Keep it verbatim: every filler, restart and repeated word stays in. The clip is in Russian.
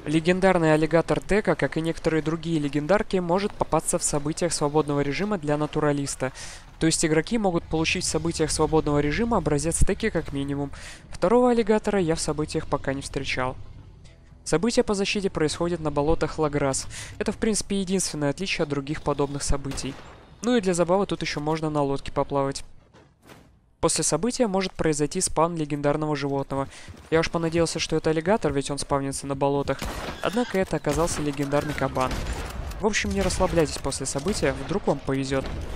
Легендарный аллигатор Дека, как и некоторые другие легендарки, может попасться в событиях свободного режима для натуралиста. То есть игроки могут получить в событиях свободного режима образец Теки как минимум. Второго аллигатора я в событиях пока не встречал. События по защите происходят на болотах Лаграс. Это в принципе единственное отличие от других подобных событий. Ну и для забавы тут еще можно на лодке поплавать. После события может произойти спавн легендарного животного. Я уж понадеялся, что это аллигатор, ведь он спавнится на болотах. Однако это оказался легендарный кабан. В общем, не расслабляйтесь после события, вдруг вам повезет.